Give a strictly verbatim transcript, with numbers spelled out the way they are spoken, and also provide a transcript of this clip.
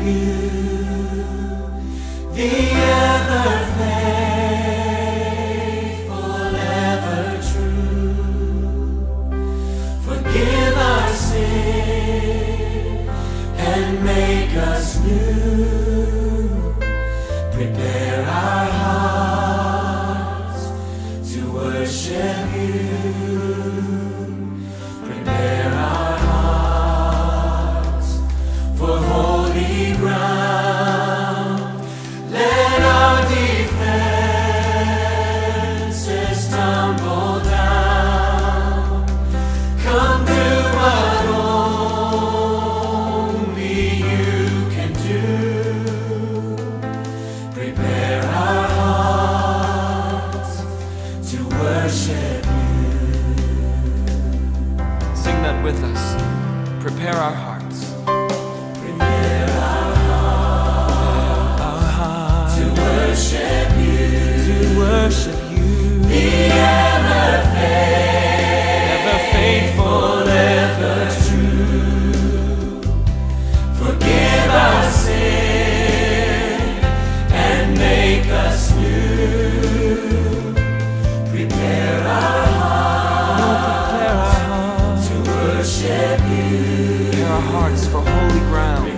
you, the ever faithful, ever true. Forgive our sin and make us new. Prepare our hearts to worship you. Prepare our hearts for holy ground. Let our defenses tumble down. Come do what only you can do. Prepare our hearts to worship you. Sing that with us. Prepare our hearts. Prepare our hearts to worship you. To worship you. The ever faithful, Ever faithful, ever true. Forgive our sin and make us new. Prepare our Prepare our hearts hearts. to worship you. Prepare our hearts for holy ground.